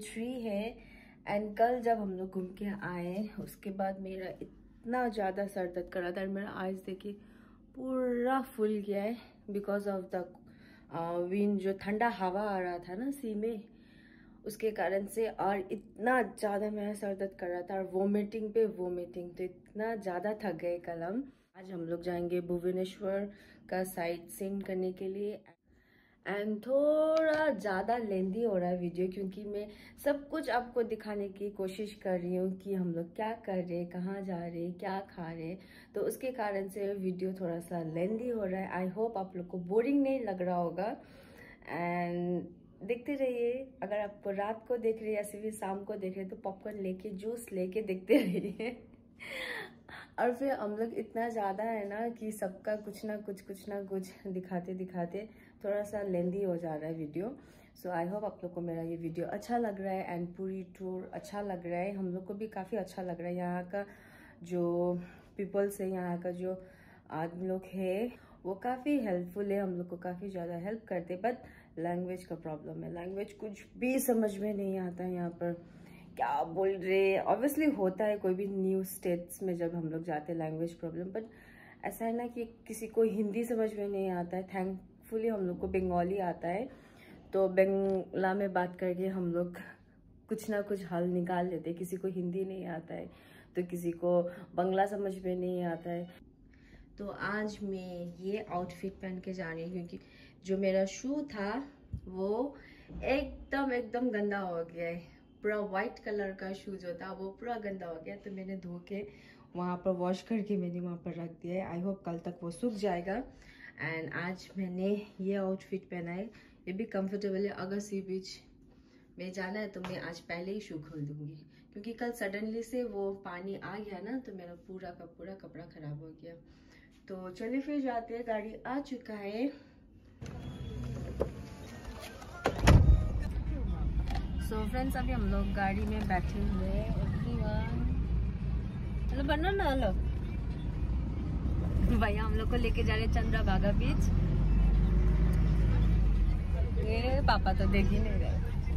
3 है। एंड कल जब हम लोग घूम के आए उसके बाद मेरा इतना ज़्यादा सर दर्द कर रहा था, मेरा आइज़ देखिए पूरा फूल गया है बिकॉज ऑफ द विंड, जो ठंडा हवा आ रहा था ना सी में, उसके कारण से। और इतना ज़्यादा मेरा सर दर्द कर रहा था और वोमिटिंग पे वोमिटिंग, तो इतना ज़्यादा थक गए कल हम। आज हम लोग जाएंगे भुवनेश्वर का साइट सीइंग करने के लिए। एंड थोड़ा ज़्यादा लेंदी हो रहा है वीडियो क्योंकि मैं सब कुछ आपको दिखाने की कोशिश कर रही हूँ कि हम लोग क्या कर रहे, कहाँ जा रहे, क्या खा रहे, तो उसके कारण से वीडियो थोड़ा सा लेंदी हो रहा है। आई होप आप लोग को बोरिंग नहीं लग रहा होगा एंड देखते रहिए। अगर आपको रात को देख रहे या सिर्फ शाम को देख रहे तो पॉपकॉर्न लेके जूस लेके देखते रहिए। और फिर हम लोग इतना ज़्यादा है ना कि सबका कुछ ना कुछ दिखाते दिखाते थोड़ा सा लेंदी हो जा रहा है वीडियो। सो आई होप आप लोग को मेरा ये वीडियो अच्छा लग रहा है एंड पूरी टूर अच्छा लग रहा है। हम लोग को भी काफ़ी अच्छा लग रहा है। यहाँ का जो पीपल्स है, यहाँ का जो आदमी लोग है वो काफ़ी हेल्पफुल है, हम लोग को काफ़ी ज़्यादा हेल्प करते। बट लैंग्वेज का प्रॉब्लम है, लैंग्वेज कुछ भी समझ में नहीं आता है यहाँ पर क्या बोल रहे। ऑब्वियसली होता है कोई भी न्यू स्टेट्स में जब हम लोग जाते हैं लैंग्वेज प्रॉब्लम, बट ऐसा है ना कि किसी को हिंदी समझ में नहीं आता है। थैंकफुली हम लोग को बंगाली आता है, तो बंगला में बात करके हम लोग कुछ ना कुछ हल निकाल लेते हैं। किसी को हिंदी नहीं आता है तो किसी को बंगला समझ में नहीं आता है। तो आज मैं ये आउटफिट पहन के जा रही हूँ क्योंकि जो मेरा शू था वो एकदम गंदा हो गया है। पूरा वाइट कलर का शू जो था वो पूरा गंदा हो गया, तो मैंने धो के वहाँ पर वॉश करके मैंने वहाँ पर रख दिया है। आई होप कल तक वो सूख जाएगा। एंड आज मैंने ये आउटफिट पहना है, ये भी कंफर्टेबल है। अगर सी बीच में जाना है तो मैं आज पहले ही शू खोल दूंगी क्योंकि कल सडनली से वो पानी आ गया ना, तो मेरा पूरा का पूरा कपड़ा खराब हो गया। तो चलिए फिर जाते हैं, गाड़ी आ चुका है। सो फ्रेंड्स अभी हम लोग गाड़ी में बैठे हुए हैं। हेलो बनो ना, हेलो भैया हम लोग को लेके जा रहे हैं चंद्रभागा बीच। ये पापा तो देख ही नहीं रहे।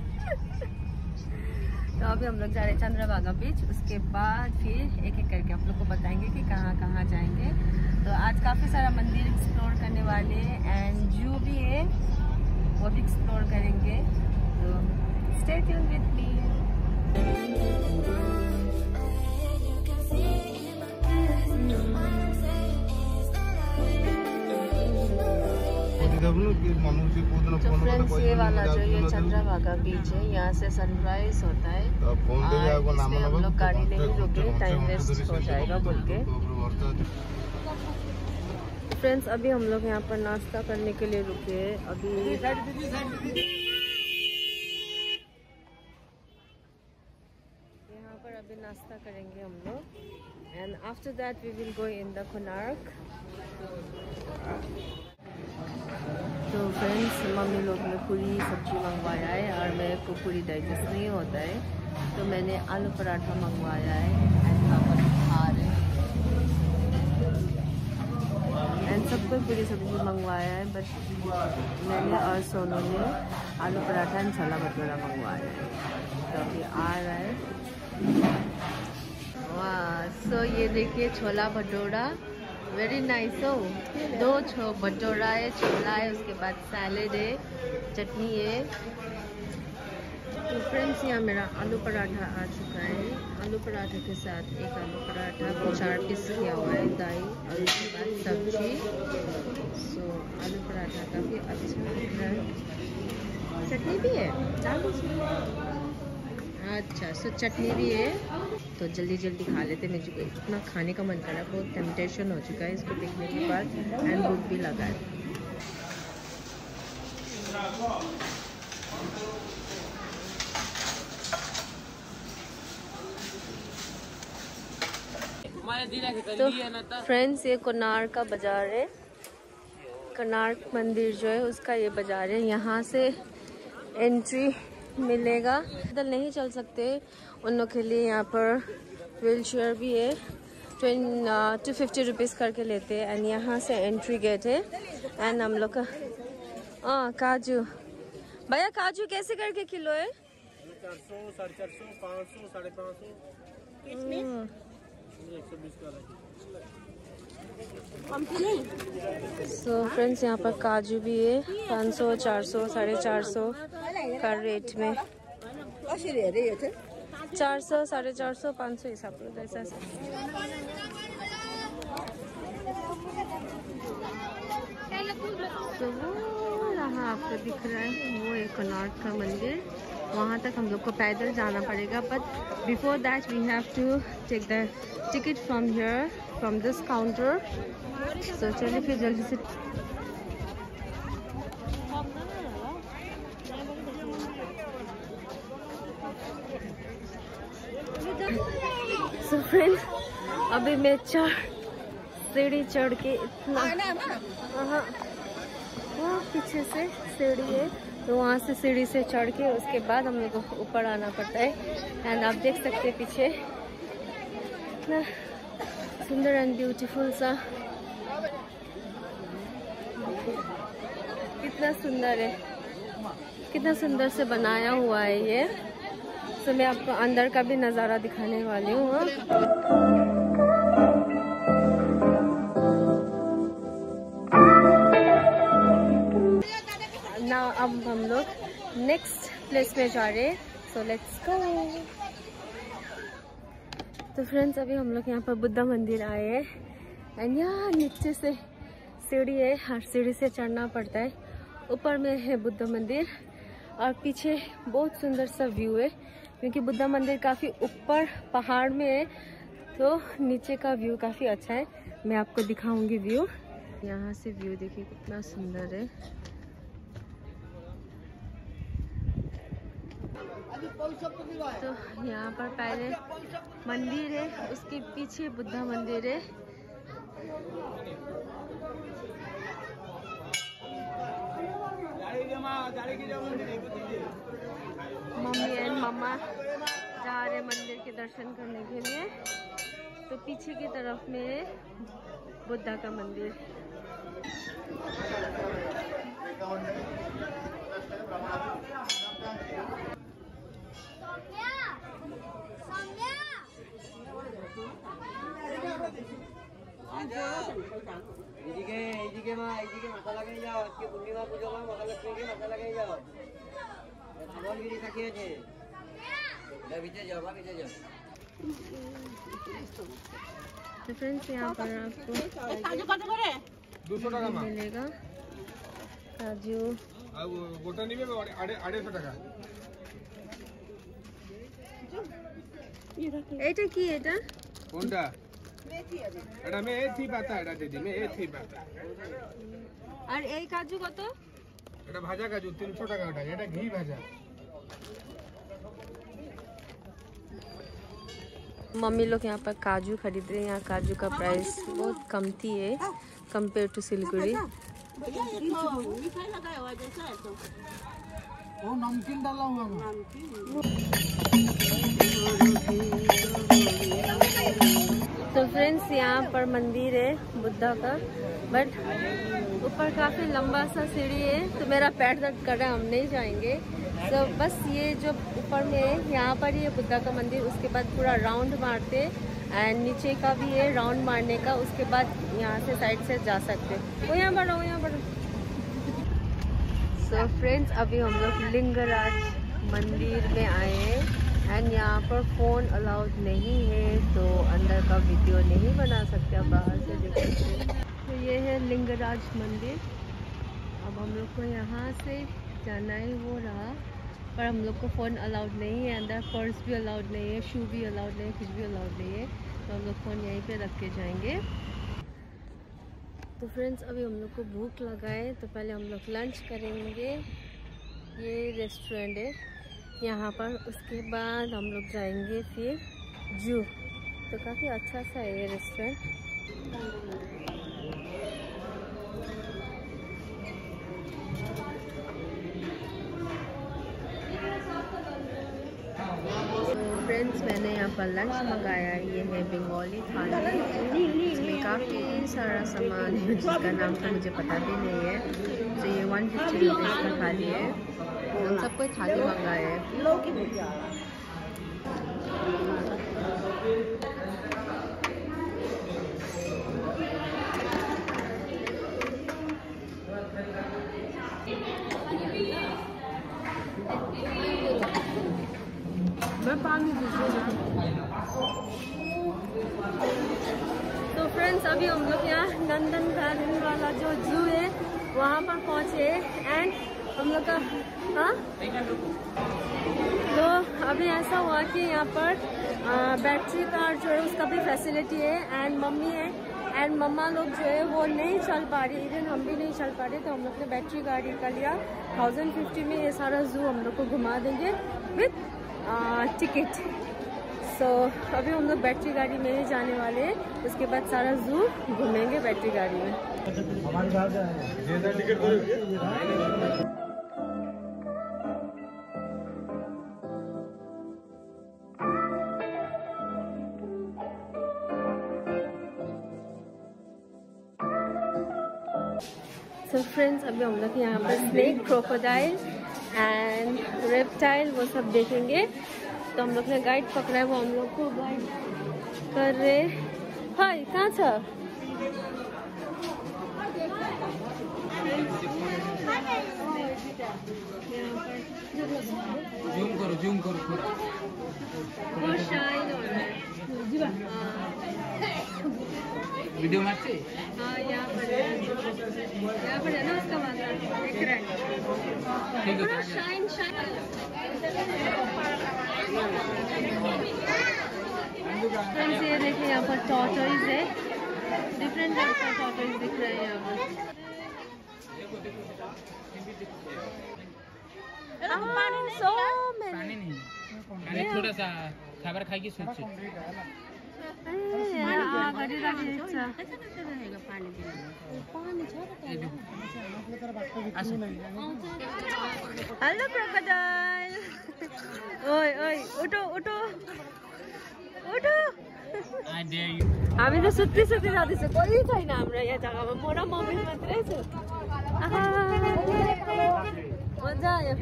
तो अभी हम लोग जा रहे हैं चंद्रभागा बीच, उसके बाद फिर एक एक करके आप लोग को बताएंगे कि कहाँ कहाँ जाएंगे। तो आज काफ़ी सारा मंदिर एक्सप्लोर करने वाले हैं एंड जू भी है वो भी एक्सप्लोर करेंगे। तो स्टे ट्यून्ड विद मी। तो फ्रेंड्स ये वाला जो ये चंद्रभागा बीच है, यहाँ से सनराइज होता है। इसमें हम लोग गाड़ी नहीं रुके, टाइम वेस्ट हो जाएगा बोल के। फ्रेंड्स अभी हम लोग यहाँ पर नाश्ता करने के लिए रुके। अभी यहाँ पर अभी नाश्ता करेंगे हम लोग and after that we will go in the Konark. तो फ्रेंड्स मम्मी लोग ने पूरी सब्जी मंगवाया है और मेरे को पूरी डाइजेस्ट नहीं होता है, तो मैंने आलू पराठा मंगवाया है एंड पापा खा रहे हैं। एंड सबको पूरी सब्जी मंगवाया है, बट मैंने और सोनू ने आलू पराठा एंड छोला भटूरा मंगवाया है। तो अभी आ रहा है। वाह, सो ये देखिए छोला भटूरा, वेरी नाइस हो। 2 भटूरा है, छोला है, उसके बाद सैलेड है, चटनी है। तो फ्रेंड्स यहाँ मेरा आलू पराठा आ चुका है। आलू पराठे के साथ एक आलू पराठा को 4 पीस किया हुआ है, दाई और उसके बाद सब्जी। सो आलू पराठा काफ़ी अच्छा लग रहा है। चटनी भी है डाल उसमें। अच्छा, सो चटनी भी है, तो जल्दी जल्दी खा लेते। मुझे इतना खाने का मन कर रहा है, बहुत टेम्पटेशन हो चुका है इसको देखने के बाद एंड भूख भी लगा है। तो फ्रेंड्स ये कोणार्क का बाजार है, कोणार्क मंदिर जो है उसका ये बाजार है। यहाँ से एंट्री मिलेगा, पैदल नहीं चल सकते उन लोग के लिए यहाँ पर व्हील चेयर भी है। 250 रुपीज़ करके लेते हैं एंड यहाँ से एंट्री गेट है। एंड हम लोग का काजू, भैया काजू कैसे करके किलो है? 400, 450, 500, 550, 120 का अलग। सो फ्रेंड्स यहाँ पर काजू भी है 500, 400, 450 का रेट में। 400, 450, 500 हिसाब से ऐसा। तो वो रहा आपको दिख रहा है, वो है कोणार्क का मंदिर। वहाँ तक हम लोग को पैदल जाना पड़ेगा, but before that we have to take the ticket from here, from this counter. So चलिए फिर जल्दी से। सो फ्रेंड्स अभी मैं सीढ़ी चढ़ के इतना वो पीछे से सीढ़ी है, तो वहाँ से सीढ़ी से चढ़ के उसके बाद हम लोग को ऊपर आना पड़ता है। एंड आप देख सकते हैं पीछे इतना सुंदर एंड ब्यूटीफुल सा, कितना सुंदर है, कितना सुंदर से बनाया हुआ है ये। तो मैं आपको अंदर का भी नज़ारा दिखाने वाली हूँ। ना अब हम लोग नेक्स्ट प्लेस में जा रहे हैं, सो लेट्स गो। तो फ्रेंड्स अभी हम लोग यहाँ पर बुद्धा मंदिर आए हैं। एंड यहाँ नीचे से सीढ़ी है, हर सीढ़ी से चढ़ना पड़ता है। ऊपर में है बुद्धा मंदिर और पीछे बहुत सुंदर सा व्यू है, क्योंकि बुद्धा मंदिर काफ़ी ऊपर पहाड़ में है, तो नीचे का व्यू काफ़ी अच्छा है। मैं आपको दिखाऊंगी व्यू। यहाँ से व्यू देखिए कितना सुंदर है। तो यहाँ पर पहले मंदिर है, उसके पीछे बुद्धा मंदिर है। मम्मी एंड मम्मा जा रहे मंदिर के दर्शन करने के लिए। तो पीछे की तरफ में है बुद्धा का मंदिर। मसाला के जाओ, इसके पूर्णिमा पूजो में मसाला के मसाला के जाओ। सामान भी रखिए थे। पीछे जाओ, पीछे जाओ। तो फ्रेंड्स यहाँ पर आपको 200 টাকা मिलेगा काजू। গোটা নিবে 250 টাকা। এটা কি এটা? কোনটা? এটা মেথি পাতা, এটা দিদি মেথি পাতা। আর এই কাজু কত? এটা ভাজা কাজু 300 টাকা ওটা, এটা ঘি ভাজা। मम्मी लोग यहाँ पर काजू खरीद रहे हैं। यहाँ काजू का प्राइस बहुत कमती है कंपेयर टू सिलीगुड़ी। नमकीन डाला हुआ तो फ्रेंड्स यहाँ पर मंदिर है बुद्धा का, बट ऊपर काफ़ी लंबा सा सीढ़ी है, तो मेरा पैर दर्द कर रहा है, हम नहीं जाएंगे। तो बस ये जो ऊपर में है यहाँ पर ये बुद्धा का मंदिर, उसके बाद पूरा राउंड मारते एंड नीचे का भी है राउंड मारने का, उसके बाद यहाँ से साइड से जा सकते। वो यहाँ बढ़ो, यहाँ बढ़ो। सो फ्रेंड्स अभी हम लोग लिंगराज मंदिर में आए हैं एंड यहाँ पर फ़ोन अलाउड नहीं है, तो अंदर का वीडियो नहीं बना सकते, आप बाहर से देख सकते। तो ये है लिंगराज मंदिर। अब हम लोग को यहाँ से जाना है, वो रहा, पर हम लोग को फ़ोन अलाउड नहीं है अंदर, पर्स भी अलाउड नहीं है, शू भी अलाउड नहीं है, कुछ भी अलाउड नहीं है, तो हम लोग फ़ोन यहीं पे रख के जाएंगे। तो फ्रेंड्स अभी हम लोग को भूख लगा है, तो पहले हम लोग लंच करेंगे। ये रेस्टोरेंट है यहाँ पर, उसके बाद हम लोग जाएंगे फिर जू। तो काफ़ी अच्छा सा है ये रेस्टोरेंट। फ्रेंड्स मैंने यहाँ पर लंच मंगाया। ये है बंगाली थाली, इसमें काफ़ी सारा सामान है जिसका नाम तो मुझे पता भी नहीं है। तो ये 150 रुपीज़ का थाली है हम सबको थाली मंगाए हैं। मैं पानी तो फ्रेंड्स अभी हम लोग यहाँ नंदन गार्डन वाला जो जू है वहाँ पर पहुँचे एंड हम लोग का तो अभी ऐसा हुआ कि यहाँ पर बैटरी कार जो है उसका भी फैसिलिटी है एंड मम्मी है एंड मम्मा लोग जो है वो नहीं चल पा रही, इवन हम भी नहीं चल पा रहे, तो हम लोग ने बैटरी गाड़ी का लिया। 1050 में ये सारा जू हम लोग को घुमा देंगे विथ टिकट। सो अभी हम लोग बैटरी गाड़ी में ही जाने वाले हैं, उसके बाद सारा जू घूमेंगे बैटरी गाड़ी में। तो फ्रेंड्स अभी हम लोग यहाँ पर स्नेक, क्रोकोडाइल एंड रेप्टाइल वो सब देखेंगे। तो हम लोग ने गाइड पकड़ा है, वो हम लोग को गाइड कर रहे। हाय कहाँ था? जूम करो वो शाइन हो रहा है वीडियो में से। हाँ यहाँ पर है ना उसका वाला दिख रहा है पूरा शाइन शाइन। फ्रेंड्स ये देखिए यहाँ पर टॉर्टोइज है, डिफरेंट टाइप का टॉर्टोइज दिख रहा है यहाँ पर। पानी नहीं, थोड़ा सा खाबर खाएगी सूप से। हेलो क्रोकोडाइल, ओए ओए उठो उठो उठो। हामी त सुत्ती सुत्ती जाँदैछ, कोही छैन हाम्रो यहाँ जग्गामा, म र मम्मी मात्रै छु। मजा आयो।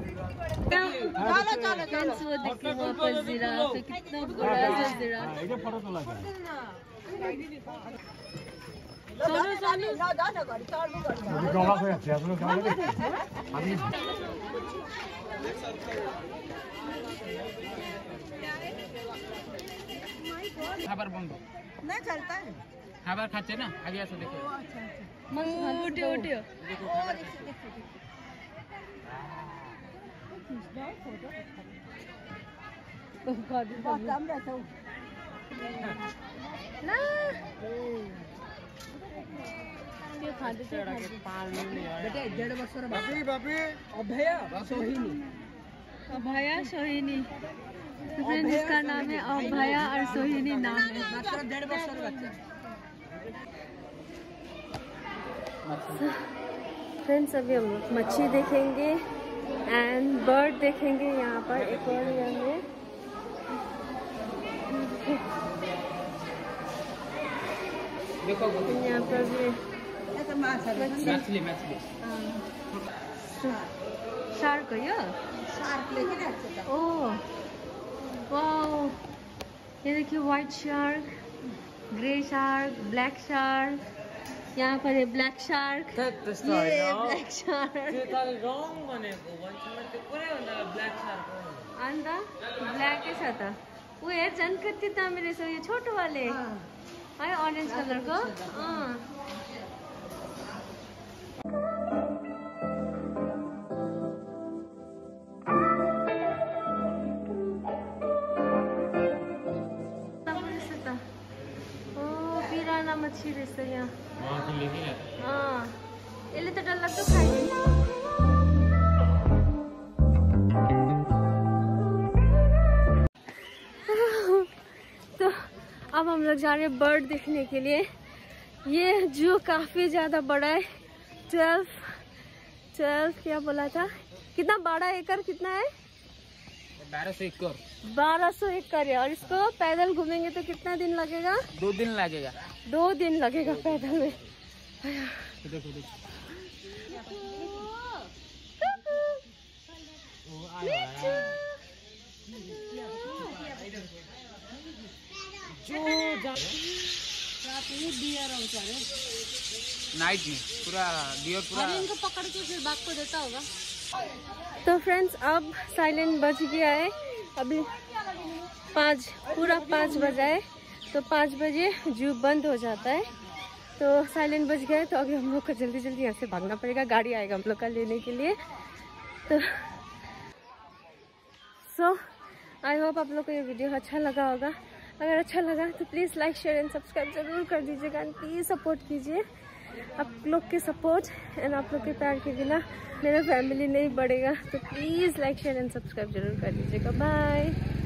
कितना बड़ा जिराफ। खाबर बंद नहीं चलता है, खाबर खाते ना आगे ऐसा देखो। उठ्यो उठ्यो। अभया सोहिनी, फ्रेंड्स इसका नाम है अभया और सोहिनी नाम है। मात्र 1.5 वर्ष बच्चा। फ्रेंड्स अभी हम लोग मच्छी देखेंगे एंड बर्ड देखेंगे। यहाँ पर एक्वेरियम में यहाँ पर भी मछली शार्क है यो। ओह वाओ, ये देखिए white shark, grey shark, black shark. यहाँ पर है ब्लैक शार्क, ये ब्लैक शार्क अन्त ब्ल्याकै छ त। ऊ हेर झन् कति दामी रहेछ यो छोटो वाले है, ऑरेंज कलर को। पिराना मच्छी रहेछ यहाँ। यसले त डरलाग्दो खाइदिन्छ। तो अब हम लोग जा रहे हैं बर्ड देखने के लिए। ये जू काफी ज्यादा बड़ा है, 12 क्या बोला था, कितना 12 एकड़ कितना है? 1200 एकड़। 1200 एकड़ है, और इसको पैदल घूमेंगे तो कितना दिन लगेगा? 2 दिन लगेगा। 2 दिन लगेगा पैदल में। नाइट में पूरा डियर पूरा इनको पकड़ के फिर बाघ को देता होगा। तो फ्रेंड्स अब साइलेंट बज गया है, अभी 5 बजा है, तो 5 बजे जू बंद हो जाता है। तो साइलेंट बज गया है, तो अभी हम लोग को जल्दी जल्दी यहाँ से भागना पड़ेगा, गाड़ी आएगा हम लोग का लेने के लिए। तो आई होप आप लोग को ये वीडियो अच्छा लगा होगा। अगर अच्छा लगा तो please like share and subscribe जरूर कर दीजिएगा एंड प्लीज़ सपोर्ट कीजिए। आप लोग के सपोर्ट एंड आप लोग के प्यार के बिना मेरा फैमिली नहीं बढ़ेगा, तो please like share and subscribe जरूर कर दीजिएगा। बाय।